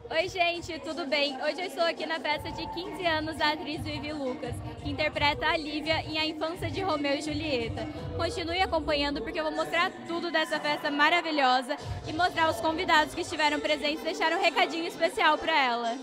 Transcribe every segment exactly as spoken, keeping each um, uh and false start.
Oi, gente, tudo bem? Hoje eu estou aqui na festa de quinze anos da atriz Vivi Lucas, que interpreta a Lívia em A Infância de Romeu e Julieta. Continue acompanhando porque eu vou mostrar tudo dessa festa maravilhosa e mostrar os convidados que estiveram presentes e deixaram um recadinho especial para ela.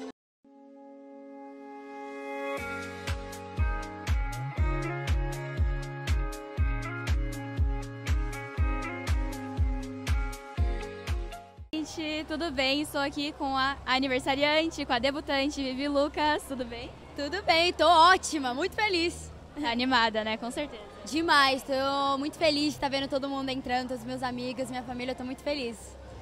Gente, tudo bem? Estou aqui com a aniversariante, com a debutante Vivi Lucas, tudo bem? Tudo bem, tô ótima, muito feliz. Tá animada, né? Com certeza. Demais, tô muito feliz de estar vendo todo mundo entrando, todos os meus amigos, minha família, eu tô muito feliz.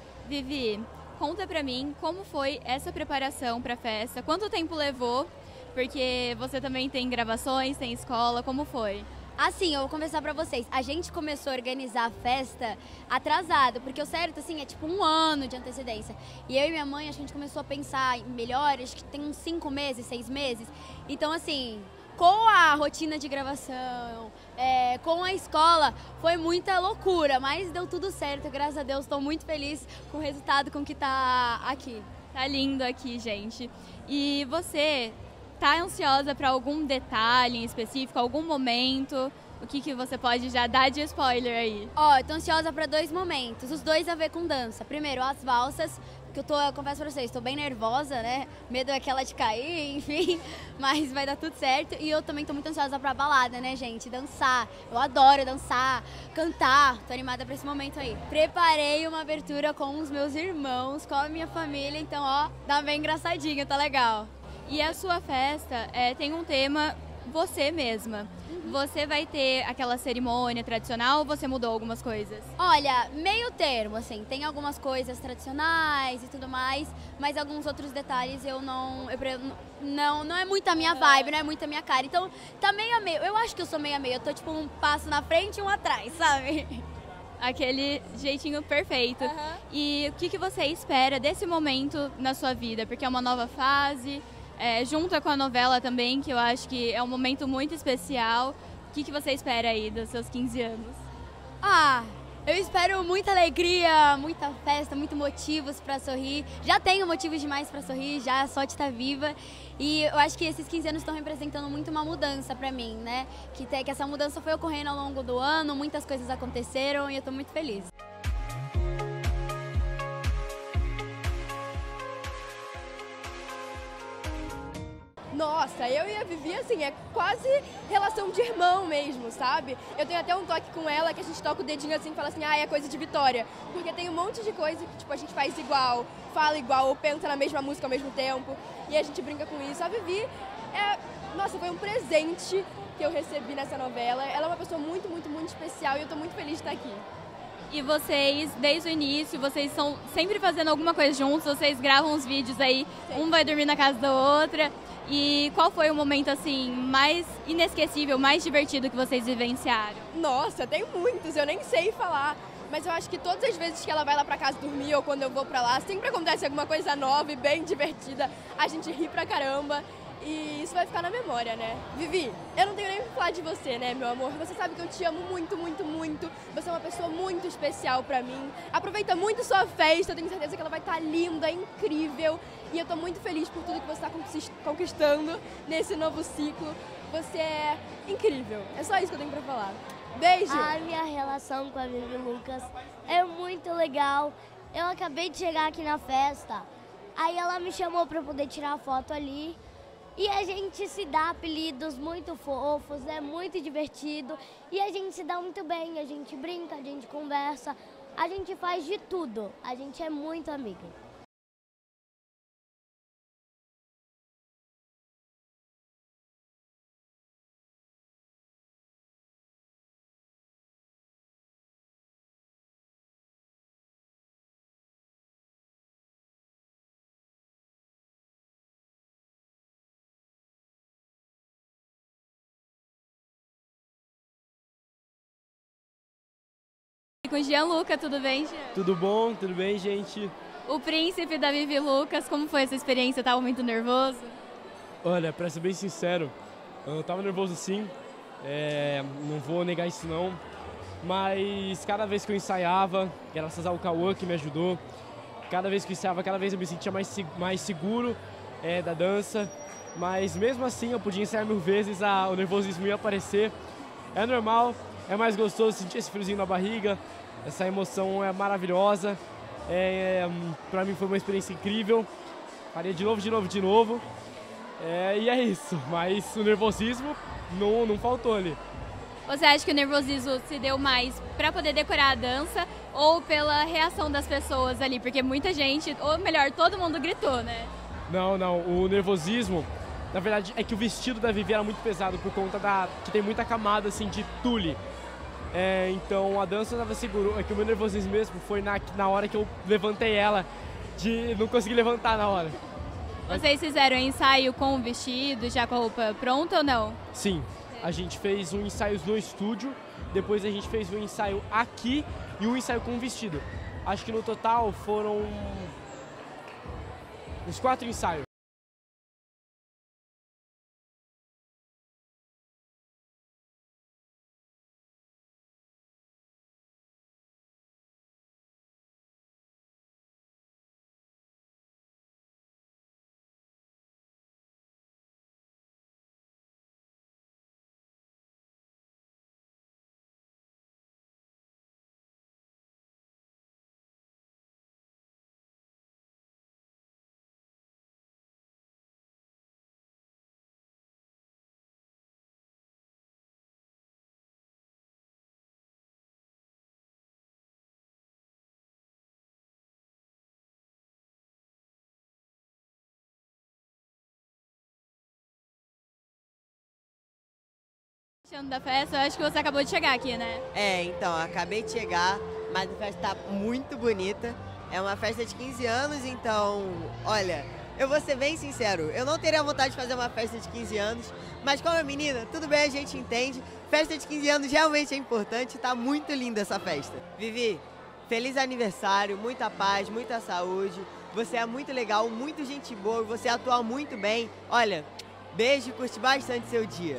Vivi, conta pra mim como foi essa preparação pra festa, quanto tempo levou, porque você também tem gravações, tem escola, como foi? Assim, eu vou conversar pra vocês, a gente começou a organizar a festa atrasado, porque o certo, assim, é tipo um ano de antecedência. E eu e minha mãe, a gente começou a pensar em melhor, acho que tem uns cinco meses, seis meses. Então, assim, com a rotina de gravação, é, com a escola, foi muita loucura, mas deu tudo certo, graças a Deus, estou muito feliz com o resultado, com o que tá aqui. Tá lindo aqui, gente. E você tá ansiosa para algum detalhe em específico, algum momento? O que, que você pode já dar de spoiler aí? Ó, eu tô ansiosa para dois momentos, os dois a ver com dança. Primeiro, as valsas, que eu tô, eu confesso pra vocês, tô bem nervosa, né? Medo é aquela de cair, enfim, mas vai dar tudo certo. E eu também tô muito ansiosa pra balada, né, gente? Dançar, eu adoro dançar, cantar, tô animada pra esse momento aí. Preparei uma abertura com os meus irmãos, com a minha família, então, ó, dá bem engraçadinho, tá legal. E a sua festa é, tem um tema você mesma. Uhum. Você vai ter aquela cerimônia tradicional ou você mudou algumas coisas? Olha, meio termo, assim, tem algumas coisas tradicionais e tudo mais, mas alguns outros detalhes eu não, eu, não, não é muito a minha vibe, não é muito a minha cara. Então, tá meio a meio, eu acho que eu sou meio a meio, eu tô tipo um passo na frente e um atrás, sabe? Aquele jeitinho perfeito. Uhum. E o que, que você espera desse momento na sua vida? Porque é uma nova fase, é, junta com a novela também, que eu acho que é um momento muito especial. O que, que você espera aí dos seus quinze anos? Ah, eu espero muita alegria, muita festa, muitos motivos pra sorrir. Já tenho motivos demais pra sorrir, já a sorte tá viva. E eu acho que esses quinze anos estão representando muito uma mudança pra mim, né? Que, que essa mudança foi ocorrendo ao longo do ano, muitas coisas aconteceram e eu tô muito feliz. Nossa, eu e a Vivi, assim, é quase relação de irmão mesmo, sabe? Eu tenho até um toque com ela que a gente toca o dedinho assim e fala assim, ah, é coisa de Vitória. Porque tem um monte de coisa que, tipo, a gente faz igual, fala igual, ou pensa na mesma música ao mesmo tempo. E a gente brinca com isso. A Vivi, é, nossa, foi um presente que eu recebi nessa novela. Ela é uma pessoa muito, muito, muito especial e eu tô muito feliz de estar aqui. E vocês, desde o início, vocês estão sempre fazendo alguma coisa juntos, vocês gravam os vídeos aí, Sim. um vai dormir na casa da outra. E qual foi o momento, assim, mais inesquecível, mais divertido que vocês vivenciaram? Nossa, tem muitos, eu nem sei falar. Mas eu acho que todas as vezes que ela vai lá pra casa dormir ou quando eu vou pra lá, sempre acontece alguma coisa nova e bem divertida. A gente ri pra caramba. E isso vai ficar na memória, né? Vivi, eu não tenho nem o que falar de você, né, meu amor? Você sabe que eu te amo muito, muito, muito. Você é uma pessoa muito especial pra mim. Aproveita muito sua festa, eu tenho certeza que ela vai estar linda, incrível. E eu tô muito feliz por tudo que você está conquistando nesse novo ciclo. Você é incrível. É só isso que eu tenho pra falar. Beijo! A minha relação com a Vivi Lucas é muito legal. Eu acabei de chegar aqui na festa, aí ela me chamou pra poder tirar foto ali. E a gente se dá apelidos muito fofos, é muito divertido. E a gente se dá muito bem, a gente brinca, a gente conversa, a gente faz de tudo. A gente é muito amiga. Com o Gianluca, tudo bem, Jean? Tudo bom, tudo bem, gente? O príncipe da Vivi Lucas, como foi essa experiência? Tava muito nervoso? Olha, pra ser bem sincero, eu tava nervoso sim, é, não vou negar isso não, mas cada vez que eu ensaiava, graças ao Cauã que me ajudou, cada vez que ensaiava, cada vez eu me sentia mais, mais seguro é, da dança. Mas mesmo assim eu podia ensaiar mil vezes, a, o nervosismo ia aparecer. É normal, é mais gostoso sentir esse friozinho na barriga, essa emoção é maravilhosa. É, é, pra mim foi uma experiência incrível, faria de novo, de novo, de novo. É, e é isso, mas o nervosismo não, não faltou ali. Você acha que o nervosismo se deu mais para poder decorar a dança ou pela reação das pessoas ali? Porque muita gente, ou melhor, todo mundo gritou, né? Não, não, o nervosismo, na verdade, é que o vestido da Vivi era muito pesado por conta da que tem muita camada assim de tule. É, então a dança estava seguro, é que o meu nervosismo mesmo foi na, na hora que eu levantei ela, de não conseguir levantar na hora. Vocês fizeram ensaio com o vestido, já com a roupa pronta ou não? Sim, a gente fez um ensaio no estúdio, depois a gente fez um ensaio aqui e um ensaio com o vestido. Acho que no total foram uns quatro ensaios. Da festa, eu acho que você acabou de chegar aqui, né? É, então, acabei de chegar, mas a festa tá muito bonita. É uma festa de quinze anos, então, olha, eu vou ser bem sincero, eu não teria vontade de fazer uma festa de quinze anos, mas como é menina, tudo bem, a gente entende. Festa de quinze anos realmente é importante, tá muito linda essa festa. Vivi, feliz aniversário, muita paz, muita saúde. Você é muito legal, muito gente boa, você atua muito bem. Olha, beijo e curte bastante seu dia.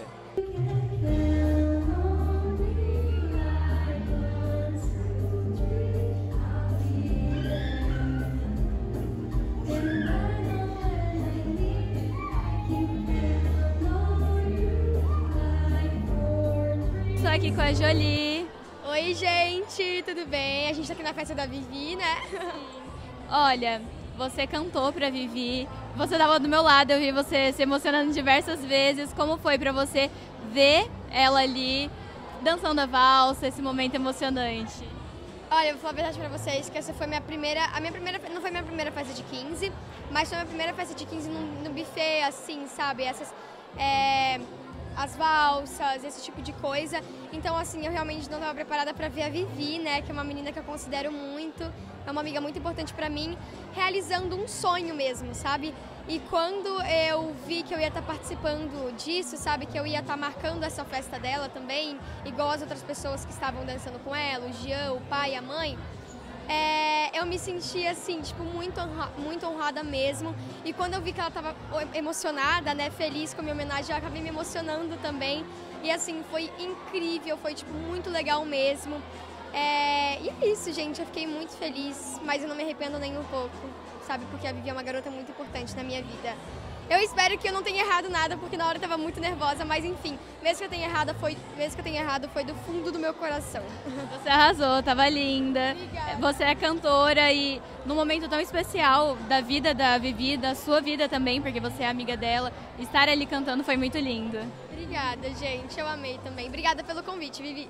Estou aqui com a Jolie. Oi, gente, tudo bem? A gente tá aqui na festa da Vivi, né? Olha, você cantou pra Vivi, você estava do meu lado, eu vi você se emocionando diversas vezes. Como foi pra você ver ela ali dançando a valsa, esse momento emocionante? Olha, eu vou falar a verdade pra vocês que essa foi minha primeira, a minha primeira, não foi minha primeira festa de quinze, mas foi minha primeira festa de quinze no, no buffet, assim, sabe? Essas, é, as valsas, esse tipo de coisa. Então, assim, eu realmente não estava preparada para ver a Vivi, né? Que é uma menina que eu considero muito, é uma amiga muito importante para mim, realizando um sonho mesmo, sabe? E quando eu vi que eu ia estar participando disso, sabe? Que eu ia estar marcando essa festa dela também, igual as outras pessoas que estavam dançando com ela, o Jean, o pai, a mãe. É, eu me senti assim, tipo, muito, honra, muito honrada mesmo. E quando eu vi que ela estava emocionada, né, feliz com a minha homenagem, eu acabei me emocionando também. E assim, foi incrível, foi tipo muito legal mesmo. É, e é isso, gente, eu fiquei muito feliz, mas eu não me arrependo nem um pouco, sabe? Porque a Vivi é uma garota muito importante na minha vida. Eu espero que eu não tenha errado nada, porque na hora eu tava muito nervosa, mas enfim, mesmo que eu tenha errado, foi, mesmo que eu tenha errado, foi do fundo do meu coração. Você arrasou, tava linda. Obrigada. Você é cantora e num momento tão especial da vida da Vivi, da sua vida também, porque você é amiga dela, estar ali cantando foi muito lindo. Obrigada, gente, eu amei também. Obrigada pelo convite, Vivi.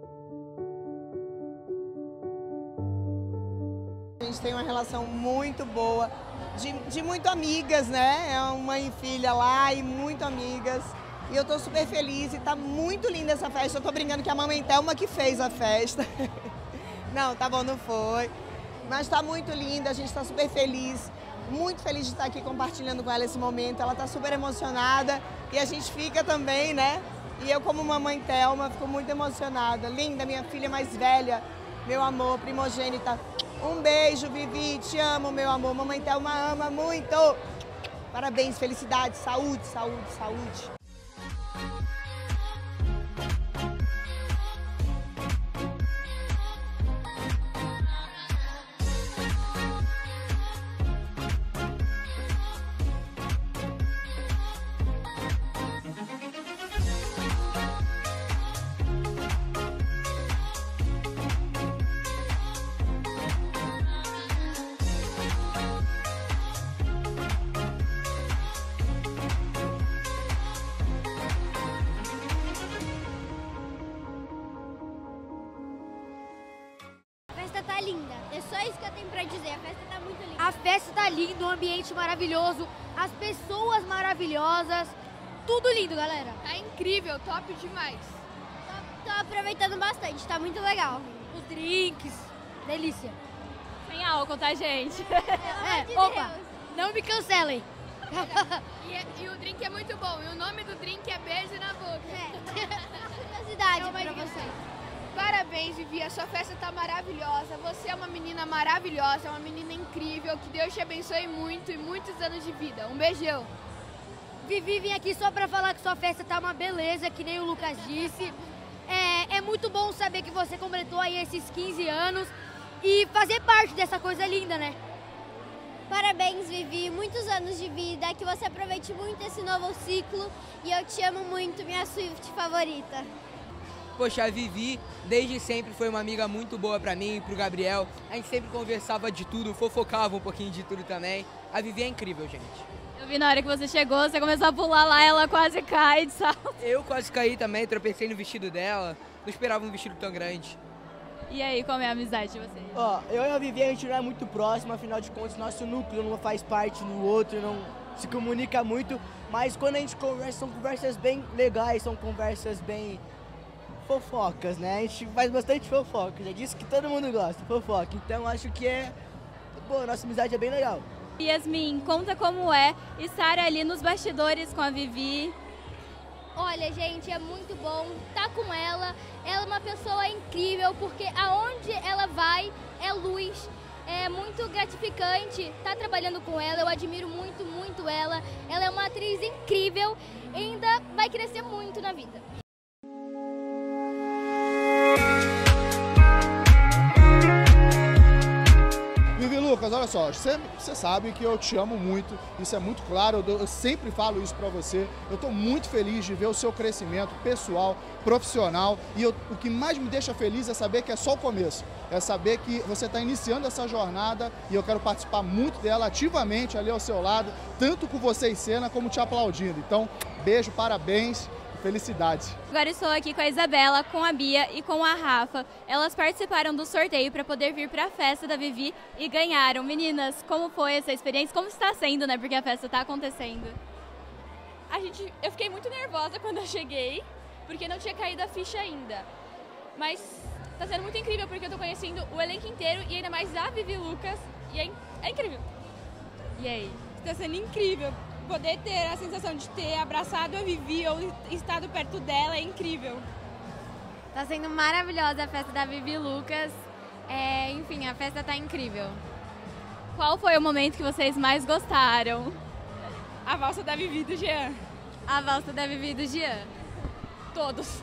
A gente tem uma relação muito boa, de, de muito amigas, né? É uma mãe e filha lá e muito amigas. E eu tô super feliz e tá muito linda essa festa. Eu tô brincando que a mamãe Thelma que fez a festa. Não, tá bom, não foi. Mas tá muito linda, a gente tá super feliz. Muito feliz de estar aqui compartilhando com ela esse momento. Ela tá super emocionada e a gente fica também, né? E eu, como mamãe Thelma, fico muito emocionada. Linda, minha filha mais velha, meu amor, primogênita. Um beijo, Vivi, te amo, meu amor. Mamãe Thelma ama muito. Parabéns, felicidade, saúde, saúde, saúde. pra dizer, a festa tá muito linda. A festa tá linda, um ambiente maravilhoso, as pessoas maravilhosas, tudo lindo, galera. Tá incrível, top demais. Tô, tô aproveitando bastante, tá muito legal. Os drinks, delícia. Sem álcool, tá, gente? É, opa, não me cancelem. E, e o drink é muito bom, e o nome do drink é beijo na boca. Curiosidade pra vocês. Parabéns, Vivi, a sua festa tá maravilhosa. Você é uma menina maravilhosa, é uma menina incrível. Que Deus te abençoe muito e muitos anos de vida. Um beijão. Vivi, vim aqui só pra falar que sua festa tá uma beleza, que nem o Lucas disse. É, é muito bom saber que você completou aí esses quinze anos e fazer parte dessa coisa linda, né? Parabéns, Vivi, muitos anos de vida, que você aproveite muito esse novo ciclo e eu te amo muito, minha Swift favorita. Poxa, a Vivi desde sempre foi uma amiga muito boa pra mim e pro Gabriel. A gente sempre conversava de tudo, fofocava um pouquinho de tudo também. A Vivi é incrível, gente. Eu vi na hora que você chegou, você começou a pular lá, ela quase cai de salto. Eu quase caí também, tropecei no vestido dela. Não esperava um vestido tão grande. E aí, como é a amizade de vocês? Ó, eu e a Vivi, a gente não é muito próximo, afinal de contas, nosso núcleo não faz parte no outro, não se comunica muito, mas quando a gente conversa, são conversas bem legais, são conversas bem fofocas, né? A gente faz bastante fofoca, já disse que todo mundo gosta, fofoca, então acho que é, pô, nossa amizade é bem legal. Yasmin, conta como é estar ali nos bastidores com a Vivi. Olha, gente, é muito bom estar com ela. Ela é uma pessoa incrível, porque aonde ela vai é luz. É muito gratificante estar trabalhando com ela. Eu admiro muito, muito ela. Ela é uma atriz incrível e ainda vai crescer muito na vida. Vivi Lucas, olha só, você, você sabe que eu te amo muito, isso é muito claro, eu, eu sempre falo isso pra você. Eu tô muito feliz de ver o seu crescimento pessoal, profissional, e eu, o que mais me deixa feliz é saber que é só o começo. É saber que você está iniciando essa jornada e eu quero participar muito dela ativamente ali ao seu lado, tanto com você em cena como te aplaudindo. Então, beijo, parabéns. Felicidades. Agora estou aqui com a Isabela, com a Bia e com a Rafa. Elas participaram do sorteio para poder vir para a festa da Vivi e ganharam. Meninas, como foi essa experiência? Como está sendo, né? Porque a festa está acontecendo. A gente, eu fiquei muito nervosa quando eu cheguei, porque não tinha caído a ficha ainda. Mas está sendo muito incrível, porque eu estou conhecendo o elenco inteiro e ainda mais a Vivi Lucas. E é, é incrível. E aí? Está sendo incrível. Poder ter a sensação de ter abraçado a Vivi ou estado perto dela é incrível. Tá sendo maravilhosa a festa da Vivi Lucas. É, enfim, a festa tá incrível. Qual foi o momento que vocês mais gostaram? A valsa da Vivi e do Jean. A valsa da Vivi e do Jean. Todos.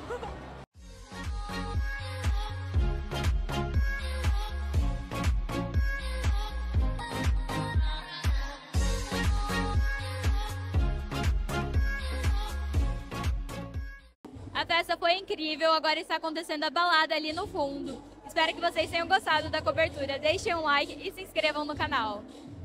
A festa foi incrível, agora está acontecendo a balada ali no fundo. Espero que vocês tenham gostado da cobertura. Deixem um like e se inscrevam no canal.